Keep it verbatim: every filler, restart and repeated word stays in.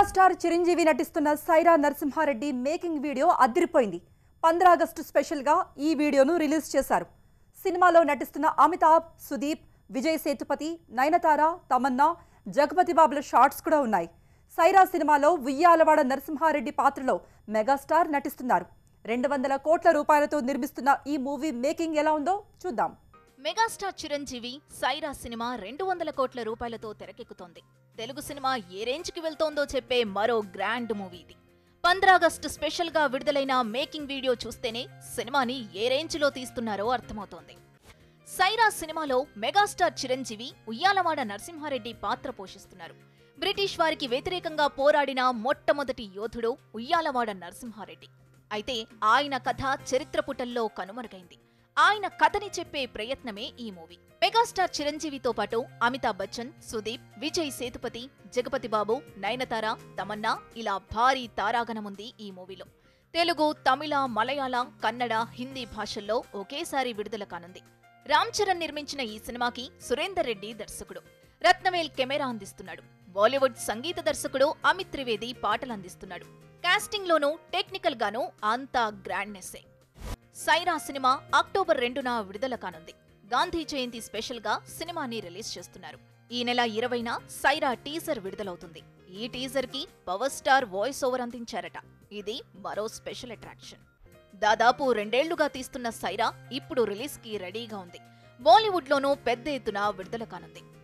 Megastar Chiranjeevi నటిస్తున్న Sye Raa Narasimha Reddy making video అదిరిపోయింది. పంద్రా August special గా ఈ వీడియోను రిలీజ్ చేశారు. సినిమాలో నటిస్తున్న అమితాబ్, సుదీప్, విజయ్ సేతుపతి, నయనతార, తమన్నా, జగపతి బాబుల షాట్స్ కూడా ఉన్నాయి. సైరా సినిమాలో ఉయ్యాలవాడ నరసింహారెడ్డి పాత్రలో మెగాస్టార్ నటిస్తున్నారు. రెండు వందల కోట్ల రూపాయలతో నిర్మిస్తున్న ఈ మూవీ మేకింగ్ ఎలా ఉందో చూద్దాం. మెగాస్టార్ చిరంజీవి సైరా సినిమా రెండు వందల కోట్ల రూపాయలతో తెరకెక్కుతోంది. తెలుగు సినిమా ఏ రేంజ్కి వెళ్తోందో చెప్పే మరో గ్రాండ్ మూవీ ఇది. పంద్రా ఆగస్టు స్పెషల్ గా విడుదలైన మేకింగ్ వీడియో చూస్తేనే సినిమాని ఏ రేంజ్ లో తీస్తున్నారో అర్థమవుతోంది. సైరా సినిమాలో మెగాస్టార్ చిరంజీవి ఉయ్యాలవాడ నరసింహారెడ్డి పాత్ర పోషిస్తున్నారు. బ్రిటిష్ వారికి వ్యతిరేకంగా పోరాడిన మొట్టమొదటి యోధుడు ఉయ్యాలవాడ నరసింహారెడ్డి. అయితే ఆయన కథ చరిత్ర పుటల్లో కనుమరుగైంది. ఆయన కథని చెప్పే ప్రయత్నమే ఈ మూవీ. మెగాస్టార్ చిరంజీవితో పాటు అమితాబ్ బచ్చన్, సుదీప్, విజయ్ సేతుపతి, జగపతి బాబు, నయనతార, తమన్నా ఇలా భారీ తారాగణముంది ఈ మూవీలో. తెలుగు, తమిళ, మలయాళ, కన్నడ, హిందీ భాషల్లో ఒకేసారి విడుదల కానుంది. రామ్ చరణ్ నిర్మించిన ఈ సినిమాకి సురేందర్ రెడ్డి దర్శకుడు. రత్నవేల్ కెమెరా అందిస్తున్నాడు. బాలీవుడ్ సంగీత దర్శకుడు అమిత్ త్రివేది పాటలు అందిస్తున్నాడు. కాస్టింగ్ లోనూ టెక్నికల్ గానూ అంతా గ్రాండ్నెస్సే. సైరా సినిమా అక్టోబర్ రెండున విడుదల కానుంది. గాంధీ జయంతి స్పెషల్ గా సినిమాని రిలీజ్ చేస్తున్నారు. ఈ నెల ఇరవైన సైరా టీజర్ విడుదలవుతుంది. ఈ టీజర్ కి పవర్ స్టార్ వాయిస్ ఓవర్ అందించారట. ఇది మరో స్పెషల్ అట్రాక్షన్. దాదాపు రెండేళ్లుగా తీస్తున్న సైరా ఇప్పుడు రిలీజ్ కి రెడీగా ఉంది. బాలీవుడ్ లోనూ పెద్ద ఎత్తున విడుదల కానుంది.